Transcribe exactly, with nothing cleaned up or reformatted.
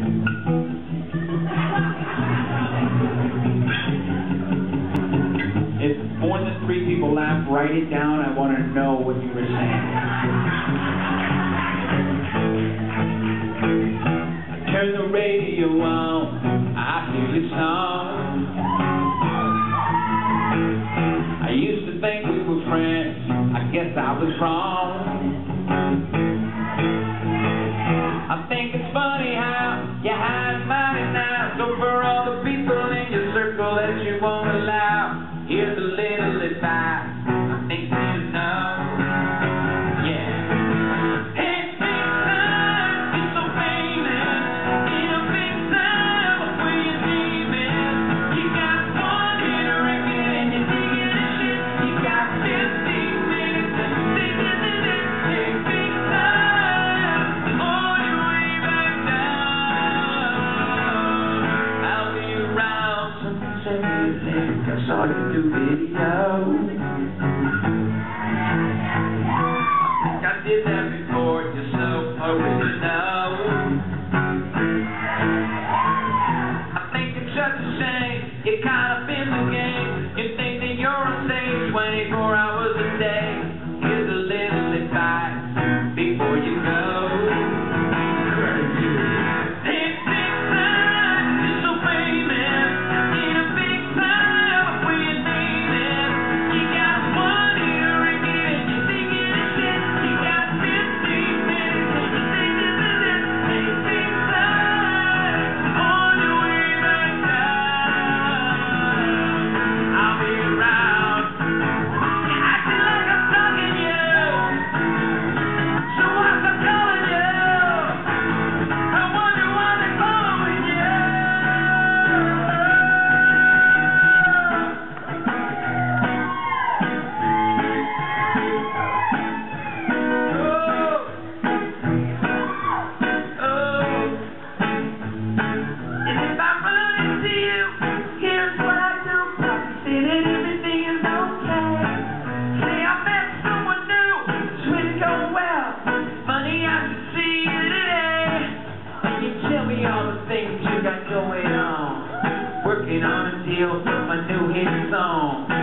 If more than three people laugh, write it down. I want to know what you were saying. Turn the radio on, I hear your song. I used to think we were friends, I guess I was wrong. I think it's funny how you hide money now. So for all the people in your circle that you won't allow, here's a little advice I think you know. I saw you do video. I think I did that before, you're so original. I think it's such a shame you're caught up in the game. You think that you're on stage twenty-four hours a day. Here's a little advice before you go. Things you got going on, working on a deal for my new hit song.